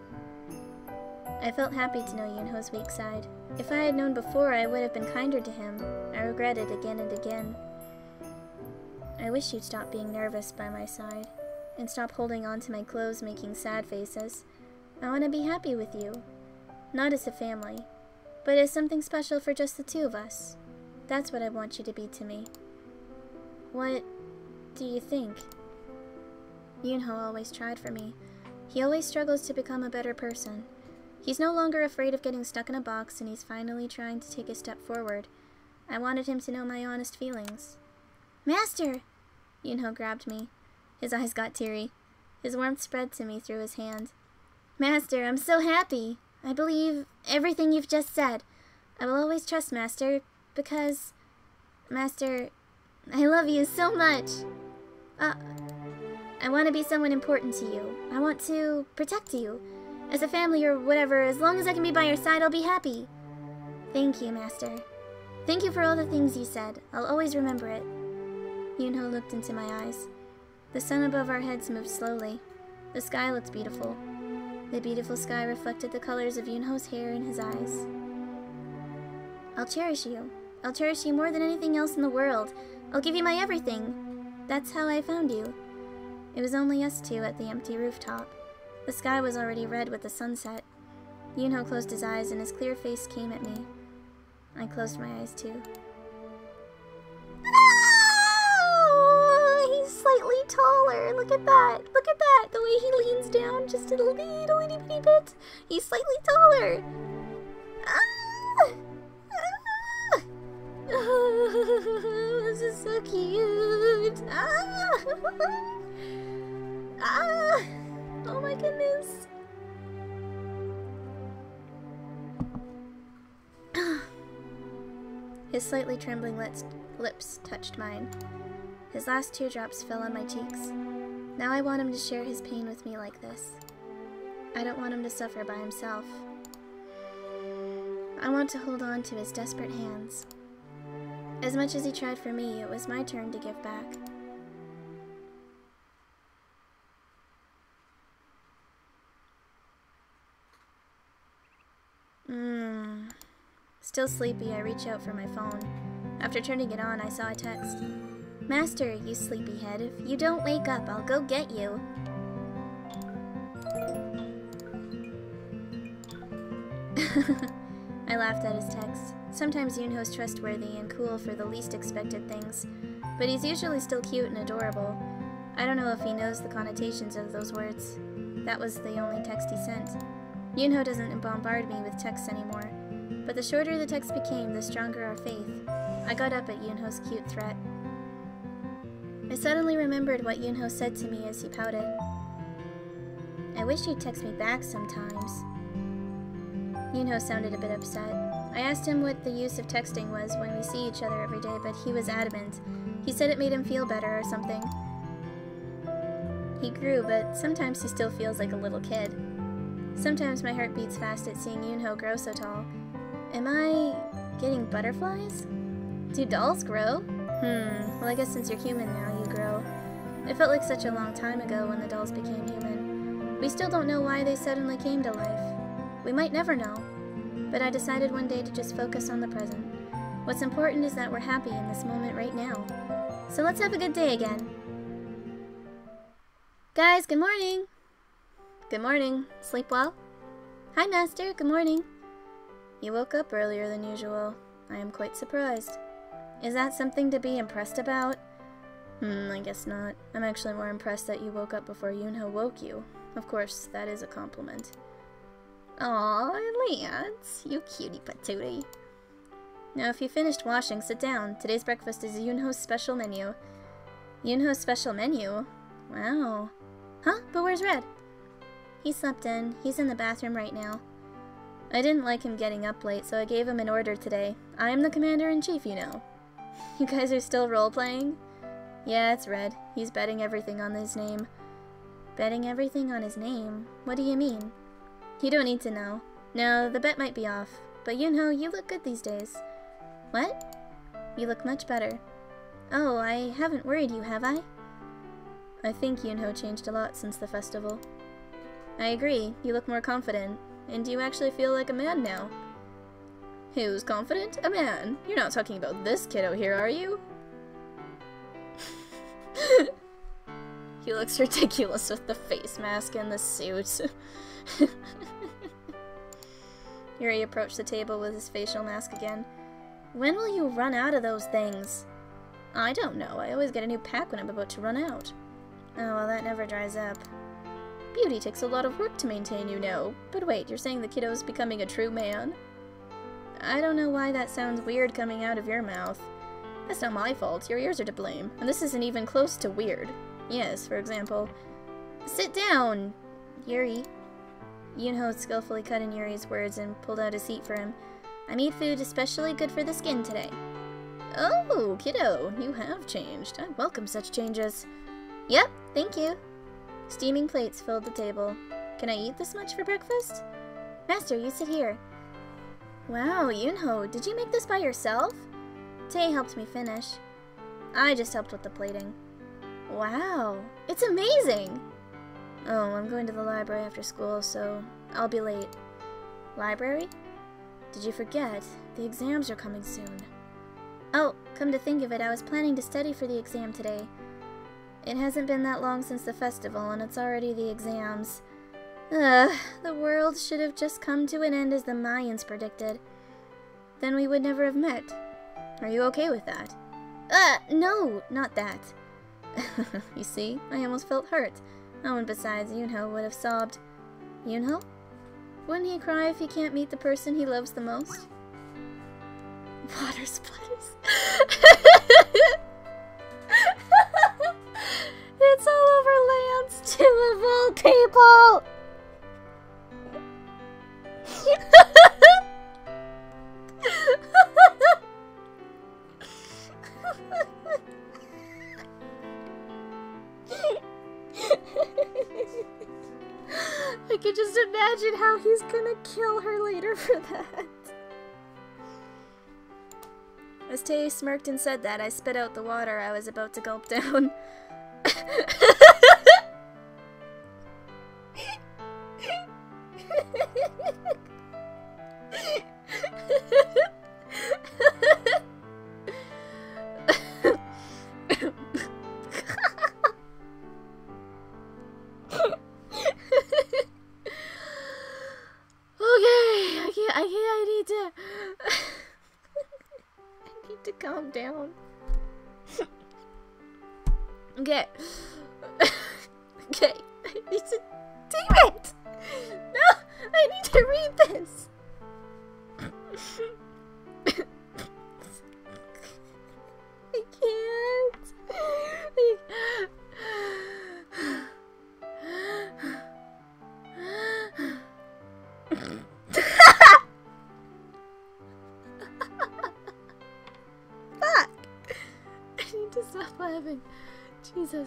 A: I felt happy to know Yoonho's weak side. If I had known before, I would have been kinder to him. I regret it again and again. I wish you'd stop being nervous by my side, and stop holding on to my clothes making sad faces. I want to be happy with you. Not as a family, but as something special for just the two of us. That's what I want you to be to me. What do you think? Yoonho always tried for me. He always struggles to become a better person. He's no longer afraid of getting stuck in a box, and he's finally trying to take a step forward. I wanted him to know my honest feelings. Master! Yoonho grabbed me. His eyes got teary. His warmth spread to me through his hand. Master, I'm so happy. I believe everything you've just said. I will always trust Master, because... Master... I love you so much. Uh, I want to be someone important to you. I want to protect you. As a family or whatever, as long as I can be by your side, I'll be happy. Thank you, Master. Thank you for all the things you said. I'll always remember it. Yoonho looked into my eyes. The sun above our heads moved slowly. The sky looked beautiful. The beautiful sky reflected the colors of Yoonho's hair and his eyes. I'll cherish you. I'll cherish you more than anything else in the world. I'll give you my everything. That's how I found you. It was only us two at the empty rooftop. The sky was already red with the sunset. Yoonho closed his eyes and his clear face came at me. I closed my eyes too. Oh, he's slightly taller. Look at that. Look at that. The way he leans down just a little little itty bitty bit. He's slightly taller. Ah! Ah! Oh, this is so cute. Ah! Ah! Oh my goodness. His slightly trembling lips, lips touched mine. His last teardrops fell on my cheeks. Now I want him to share his pain with me like this. I don't want him to suffer by himself. I want to hold on to his desperate hands. As much as he tried for me, it was my turn to give back. Mmm. Still sleepy, I reach out for my phone. After turning it on, I saw a text. Master, you sleepyhead, if you don't wake up, I'll go get you. I laughed at his text. Sometimes Yoonho's trustworthy and cool for the least expected things, but he's usually still cute and adorable. I don't know if he knows the connotations of those words. That was the only text he sent. Yoonho doesn't bombard me with texts anymore, but the shorter the text became, the stronger our faith. I got up at Yoonho's cute threat. I suddenly remembered what Yoonho said to me as he pouted. I wish you'd text me back sometimes. Yunho sounded a bit upset. I asked him what the use of texting was when we see each other every day, but he was adamant. He said it made him feel better or something. He grew, but sometimes he still feels like a little kid. Sometimes my heart beats fast at seeing Yunho grow so tall. Am I getting butterflies? Do dolls grow? Hmm, well I guess since you're human now, you grow. It felt like such a long time ago when the dolls became human. We still don't know why they suddenly came to life. We might never know. But I decided one day to just focus on the present. What's important is that we're happy in this moment right now. So let's have a good day again. Guys, good morning! Good morning. Sleep well? Hi, Master. Good morning. You woke up earlier than usual. I am quite surprised. Is that something to be impressed about? Hmm, I guess not. I'm actually more impressed that you woke up before Yunho woke you. Of course, that is a compliment. Aw, Lance, you cutie patootie. Now, if you finished washing, sit down. Today's breakfast is Yunho's special menu. Yunho's special menu? Wow. Huh? But where's Red? He slept in. He's in the bathroom right now. I didn't like him getting up late, so I gave him an order today. I'm the commander-in-chief, you know. You guys are still role-playing? Yeah, it's Red. He's betting everything on his name. Betting everything on his name? What do you mean? You don't need to know. No, the bet might be off. But Yunho, you look good these days. What? You look much better. Oh, I haven't worried you, have I? I think Yunho changed a lot since the festival. I agree. You look more confident. And you actually feel like a man now. Who's confident? A man. You're not talking about this kiddo here, are you? He looks ridiculous with the face mask and the suit. Yuri approached the table with his facial mask again. When will you run out of those things? I don't know. I always get a new pack when I'm about to run out. Oh, well, that never dries up. Beauty takes a lot of work to maintain, you know. But wait, you're saying the kiddo's becoming a true man? I don't know why that sounds weird coming out of your mouth. That's not my fault. Your ears are to blame. And this isn't even close to weird. Yes, for example. Sit down, Yuri. Yunho skillfully cut in Yuri's words and pulled out a seat for him. I made food especially good for the skin today. Oh, kiddo, you have changed. I welcome such changes. Yep, thank you. Steaming plates filled the table. Can I eat this much for breakfast? Master, you sit here. Wow, Yunho, did you make this by yourself? Tay helped me finish. I just helped with the plating. Wow, it's amazing! Oh, I'm going to the library after school, so I'll be late. Library? Did you forget? The exams are coming soon. Oh, come to think of it, I was planning to study for the exam today. It hasn't been that long since the festival, and it's already the exams. Ugh, the world should have just come to an end as the Mayans predicted. Then we would never have met. Are you okay with that? Uh, no, not that. You see, I almost felt hurt. Oh, and besides, Yunho would have sobbed. Yunho? Wouldn't he cry if he can't meet the person he loves the most? Water splatters. It's all over Lance, two of all people! I could just imagine how he's gonna kill her later for that. As Tay smirked and said that, I spit out the water I was about to gulp down. Calm down. Okay. Okay. I need to. Damn it! No! I need to read this! I can't. I... time. Jesus.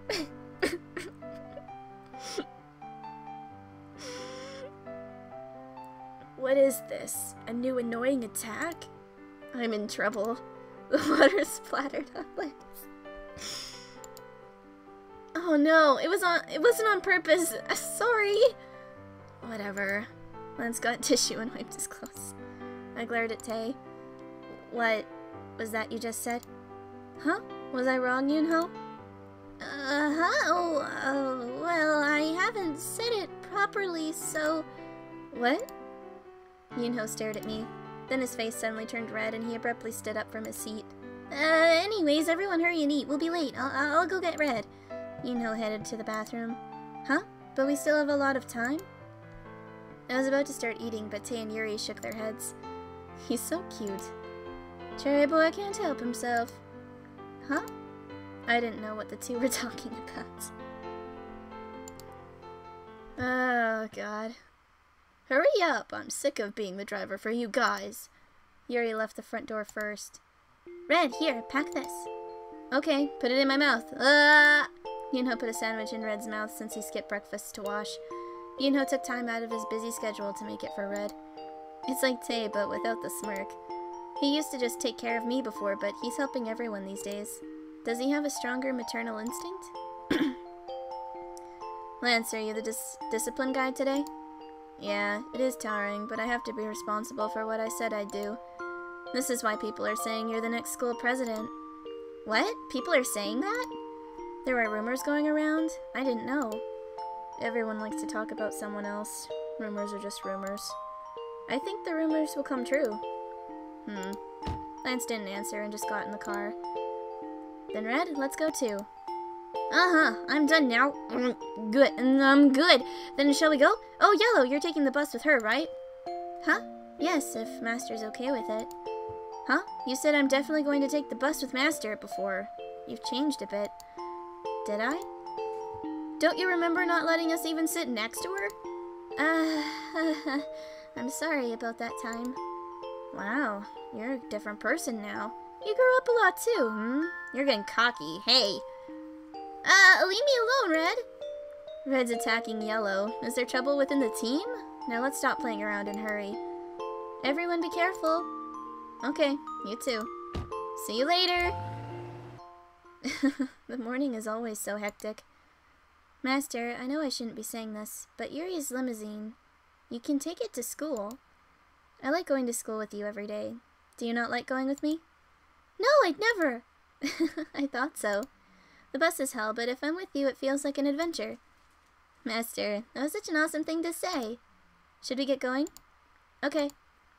A: What is this? A new annoying attack? I'm in trouble. The water splattered on Lance. Oh no, it was on it wasn't on purpose. Uh, sorry. Whatever. Lance got tissue and wiped his clothes. I glared at Tay. What was that you just said? Huh? Was I wrong, Yunho? Uh-huh. Oh, uh, well, I haven't said it properly, so... What? Yunho stared at me. Then his face suddenly turned red and he abruptly stood up from his seat. Uh, anyways, everyone hurry and eat. We'll be late. I'll, I'll go get Red. Yunho headed to the bathroom. Huh? But we still have a lot of time? I was about to start eating, but Tay and Yuri shook their heads. He's so cute. Cherry boy can't help himself. Huh? I didn't know what the two were talking about. Oh, God. Hurry up! I'm sick of being the driver for you guys. Yuri left the front door first. Red, here, pack this. Okay, put it in my mouth. Ah! Yunho put a sandwich in Red's mouth since he skipped breakfast to wash. Yunho took time out of his busy schedule to make it for Red. It's like Tay, but without the smirk. He used to just take care of me before, but he's helping everyone these days. Does he have a stronger maternal instinct? Lance, are you the dis discipline guy today? Yeah, it is tiring, but I have to be responsible for what I said I'd do. This is why people are saying you're the next school president. What? People are saying that? There are rumors going around? I didn't know. Everyone likes to talk about someone else. Rumors are just rumors. I think the rumors will come true. Hmm. Lance didn't answer and just got in the car. Then Red, let's go too. Uh-huh, I'm done now. Mm, good, I'm good. Then shall we go? Oh, Yellow, you're taking the bus with her, right? Huh? Yes, if Master's okay with it. Huh? You said I'm definitely going to take the bus with Master before. You've changed a bit. Did I? Don't you remember not letting us even sit next to her? Uh, I'm sorry about that time. Wow, you're a different person now. You grew up a lot too, hmm? You're getting cocky. Hey! Uh, leave me alone, Red! Red's attacking Yellow. Is there trouble within the team? Now let's stop playing around and hurry. Everyone be careful. Okay, you too. See you later! The morning is always so hectic. Master, I know I shouldn't be saying this, but Yuri's limousine. You can take it to school. I like going to school with you every day. Do you not like going with me? No, I'd never! I thought so. The bus is hell, but if I'm with you, it feels like an adventure. Master, that was such an awesome thing to say. Should we get going? Okay.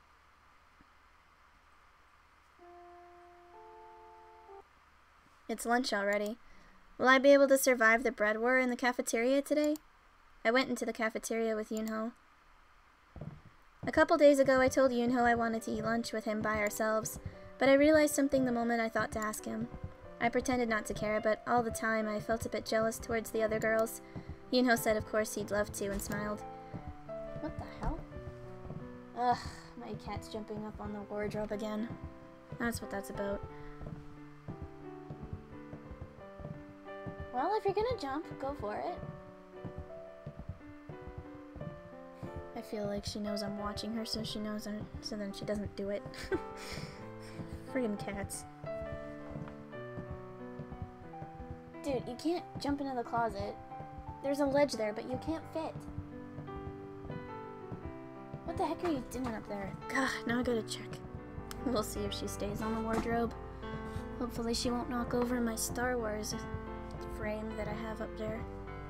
A: It's lunch already. Will I be able to survive the bread war in the cafeteria today? I went into the cafeteria with Yunho. A couple days ago, I told Yunho I wanted to eat lunch with him by ourselves, but I realized something the moment I thought to ask him. I pretended not to care, but all the time I felt a bit jealous towards the other girls. Yunho said of course he'd love to and smiled. What the hell? Ugh, my cat's jumping up on the wardrobe again. That's what that's about. Well, if you're gonna jump, go for it. I feel like she knows I'm watching her, so she knows I'm, so then she doesn't do it. Friggin' cats. Dude, you can't jump into the closet. There's a ledge there, but you can't fit. What the heck are you doing up there? God, now I gotta check. We'll see if she stays on the wardrobe. Hopefully she won't knock over my Star Wars frame that I have up there.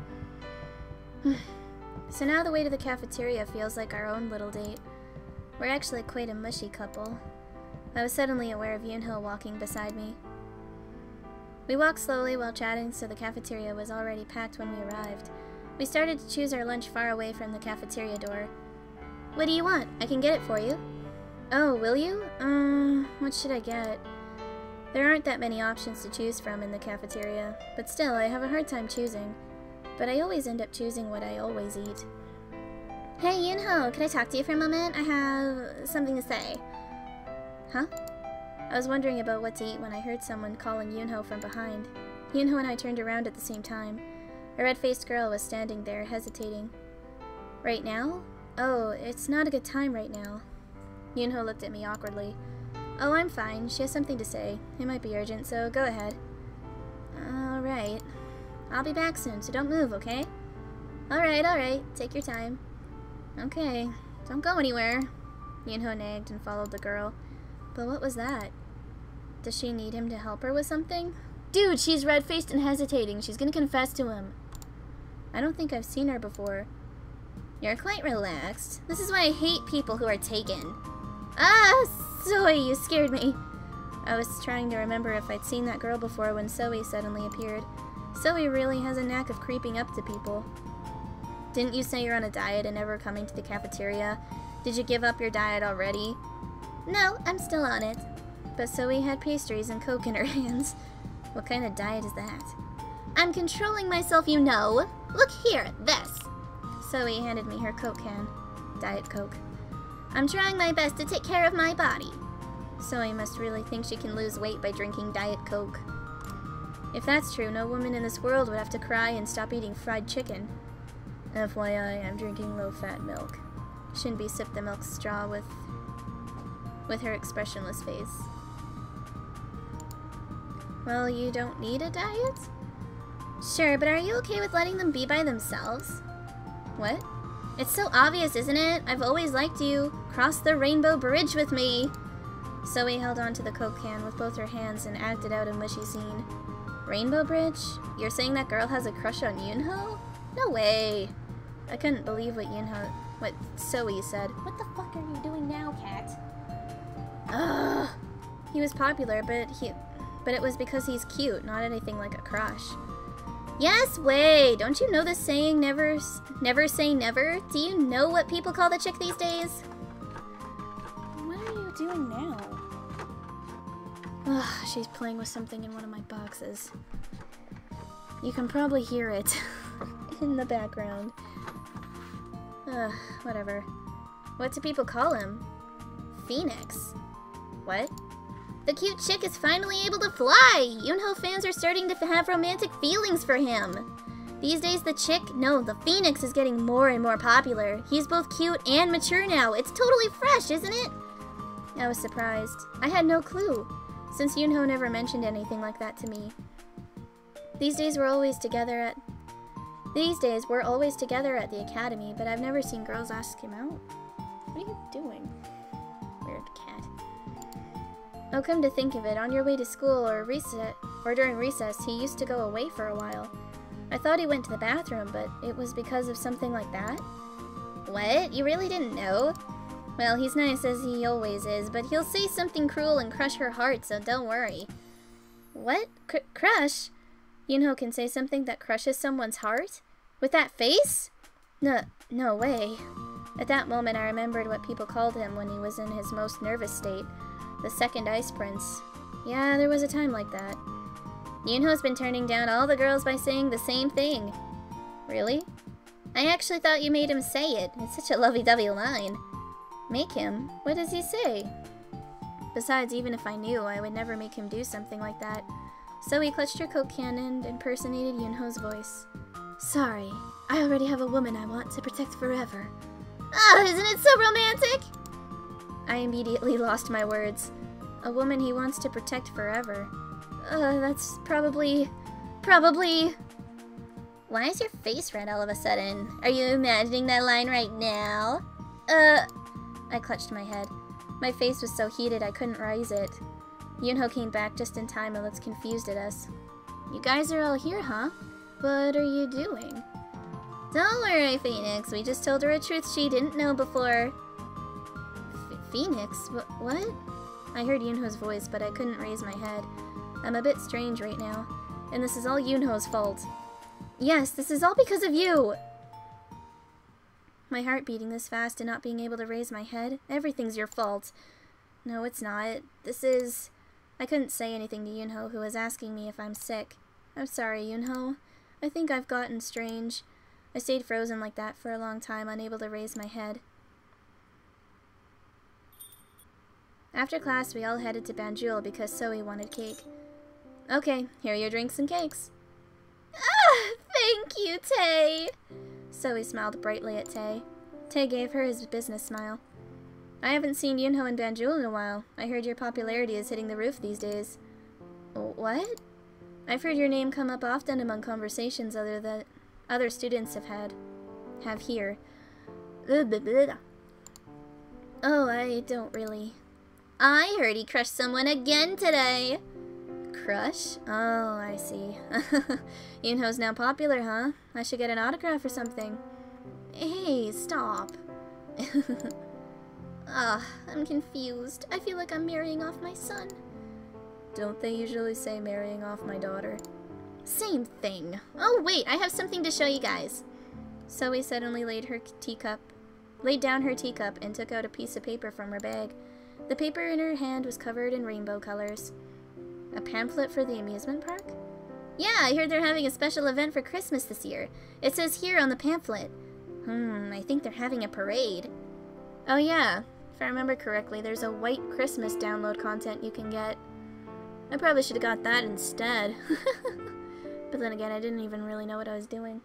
A: So now the way to the cafeteria feels like our own little date. We're actually quite a mushy couple. I was suddenly aware of Yunho walking beside me. We walked slowly while chatting, so the cafeteria was already packed when we arrived. We started to choose our lunch far away from the cafeteria door. What do you want? I can get it for you. Oh, will you? Um, what should I get? There aren't that many options to choose from in the cafeteria, but still, I have a hard time choosing. But I always end up choosing what I always eat. Hey, Yunho, can I talk to you for a moment? I have something to say. Huh? I was wondering about what to eat when I heard someone calling Yunho from behind. Yunho and I turned around at the same time. A red-faced girl was standing there, hesitating. Right now? Oh, it's not a good time right now. Yunho looked at me awkwardly. Oh, I'm fine. She has something to say. It might be urgent, so go ahead. Alright. I'll be back soon, so don't move, okay? Alright, alright. Take your time. Okay. Don't go anywhere. Yunho nagged and followed the girl. But what was that? Does she need him to help her with something? Dude, she's red-faced and hesitating. She's gonna confess to him. I don't think I've seen her before. You're quite relaxed. This is why I hate people who are taken. Ah, Zoe, you scared me. I was trying to remember if I'd seen that girl before when Zoe suddenly appeared. Zoe really has a knack of creeping up to people. Didn't you say you're on a diet and never coming to the cafeteria? Did you give up your diet already? No, I'm still on it. But Zoe had pastries and Coke in her hands. What kind of diet is that? I'm controlling myself, you know. Look here, this. Zoe handed me her Coke can. Diet Coke. I'm trying my best to take care of my body. Zoe must really think she can lose weight by drinking Diet Coke. If that's true, no woman in this world would have to cry and stop eating fried chicken. F Y I, I'm drinking low-fat milk. Shinbi sipped the milk straw with... with her expressionless face. Well, you don't need a diet? Sure, but are you okay with letting them be by themselves? What? It's so obvious, isn't it? I've always liked you. Cross the rainbow bridge with me. Zoe held onto the Coke can with both her hands and acted out a mushy scene. Rainbow bridge? You're saying that girl has a crush on Yunho? No way. I couldn't believe what Yunho, what Zoe said. What the fuck are you doing now, cat? Ugh. He was popular, but he, but it was because he's cute, not anything like a crush. Yes, way! Don't you know the saying, never, never say never? Do you know what people call the chick these days? What are you doing now? Ugh, she's playing with something in one of my boxes. You can probably hear it in the background. Ugh, whatever. What do people call him? Phoenix. What? The cute chick is finally able to fly! Yunho fans are starting to have romantic feelings for him. These days the chick, no, the Phoenix is getting more and more popular. He's both cute and mature now. It's totally fresh, isn't it? I was surprised. I had no clue, since Yunho never mentioned anything like that to me. These days we're always together at... These days we're always together at the academy, but I've never seen girls ask him out. What are you doing? Weird cat. Oh, come to think of it, on your way to school or recess, or during recess, he used to go away for a while. I thought he went to the bathroom, but it was because of something like that? What? You really didn't know? Well, he's nice as he always is, but he'll say something cruel and crush her heart, so don't worry. What? Cr crush? Yunho can say something that crushes someone's heart? With that face? No, no way. At that moment, I remembered what people called him when he was in his most nervous state. The second Ice Prince. Yeah, there was a time like that. Yunho's been turning down all the girls by saying the same thing. Really? I actually thought you made him say it. It's such a lovey-dovey line. Make him? What does he say? Besides, even if I knew, I would never make him do something like that. So he clutched her Coke can and impersonated Yunho's voice. Sorry, I already have a woman I want to protect forever. Ah, isn't it so romantic? I immediately lost my words. A woman he wants to protect forever. Uh, that's probably... probably... Why is your face red all of a sudden? Are you imagining that line right now? Uh... I clutched my head. My face was so heated I couldn't raise it. Yunho came back just in time and looked confused at us. You guys are all here, huh? What are you doing? Don't worry, Phoenix. We just told her a truth she didn't know before. Phoenix? Wh what? I heard Yunho's voice, but I couldn't raise my head. I'm a bit strange right now, and this is all Yunho's fault. Yes, this is all because of you! My heart beating this fast and not being able to raise my head, everything's your fault. No, it's not. This is... I couldn't say anything to Yunho, who was asking me if I'm sick. I'm sorry, Yunho. I think I've gotten strange. I stayed frozen like that for a long time, unable to raise my head. After class, we all headed to Banjul because Zoe wanted cake. Okay, here are your drinks and cakes. Ah, thank you, Tay. Zoe smiled brightly at Tay. Tay gave her his business smile. I haven't seen Yunho and Banjul in a while. I heard your popularity is hitting the roof these days. What? I've heard your name come up often among conversations other that other students have had, have here. Oh, I don't really. I heard he crushed someone again today. Crush? Oh, I see. Yunho's now popular, huh? I should get an autograph or something. Hey, stop. Ah, I'm confused. I feel like I'm marrying off my son. Don't they usually say marrying off my daughter? Same thing. Oh, wait, I have something to show you guys. Zoe suddenly laid her teacup, laid down her teacup and took out a piece of paper from her bag. The paper in her hand was covered in rainbow colors. A pamphlet for the amusement park? Yeah, I heard they're having a special event for Christmas this year. It says here on the pamphlet. Hmm, I think they're having a parade. Oh yeah, if I remember correctly, there's a white Christmas download content you can get. I probably should have got that instead. But then again, I didn't even really know what I was doing.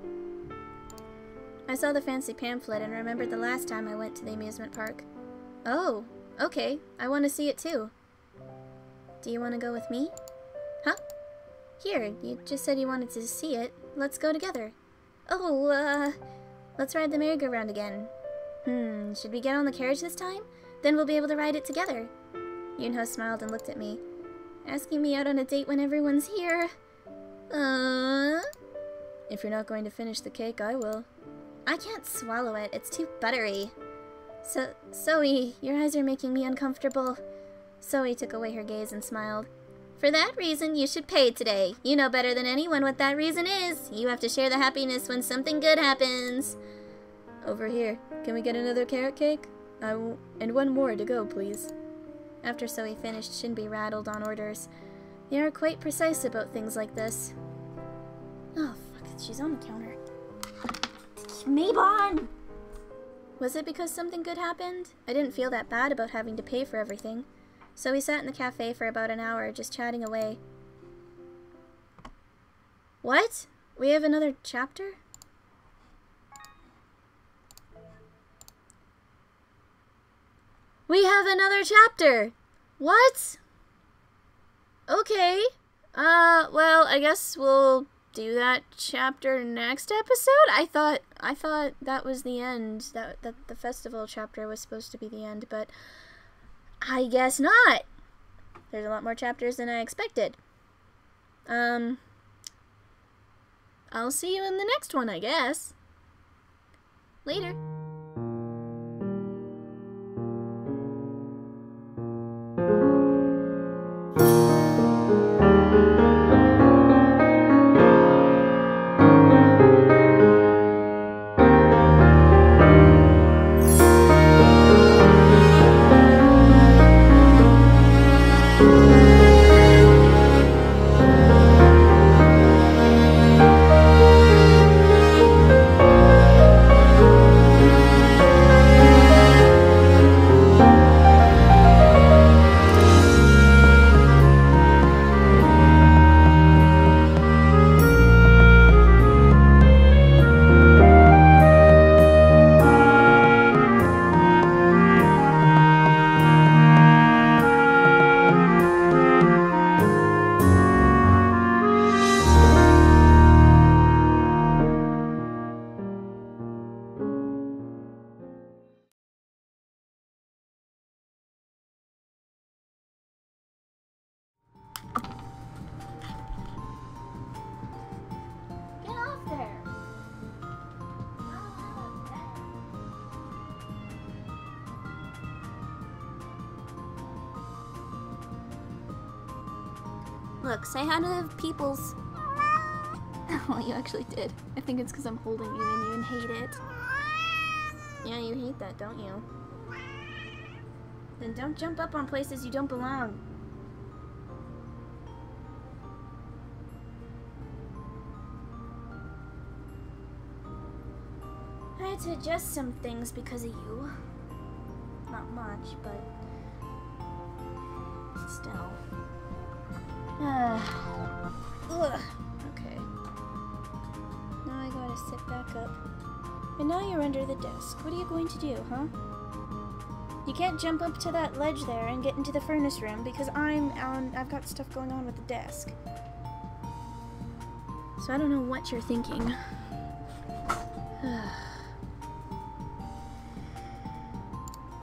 A: I saw the fancy pamphlet and remembered the last time I went to the amusement park. Oh, okay, I want to see it too. Do you want to go with me? Huh? Here, you just said you wanted to see it. Let's go together. Oh, uh, let's ride the merry-go-round again. Hmm, should we get on the carriage this time? Then we'll be able to ride it together. Yunho smiled and looked at me. Asking me out on a date when everyone's here. Uh... If you're not going to finish the cake, I will. I can't swallow it. It's too buttery. So, Zoe, your eyes are making me uncomfortable. Zoe took away her gaze and smiled. For that reason, you should pay today. You know better than anyone what that reason is. You have to share the happiness when something good happens. Over here. Can we get another carrot cake? I w and one more to go, please. After Zoe finished, Shinbi rattled on orders. They are quite precise about things like this. Oh, fuck. She's on the counter. Mabon! Was it because something good happened? I didn't feel that bad about having to pay for everything. So we sat in the cafe for about an hour, just chatting away. What? We have another chapter? We have another chapter! What? Okay. Uh, well, I guess we'll do that chapter next episode? I thought I thought that was the end. That that the festival chapter was supposed to be the end, but I guess not. There's a lot more chapters than I expected. Um, I'll see you in the next one, I guess. Later. Look, say hi to the peoples. Well, you actually did. I think it's because I'm holding you and you and hate it. Yeah, you hate that, don't you? Then don't jump up on places you don't belong. I had to adjust some things because of you. Not much, but still. Ah. Ugh. Okay. Now I gotta sit back up. And now you're under the desk. What are you going to do, huh? You can't jump up to that ledge there and get into the furnace room because I'm on. I've got stuff going on with the desk. So I don't know what you're thinking.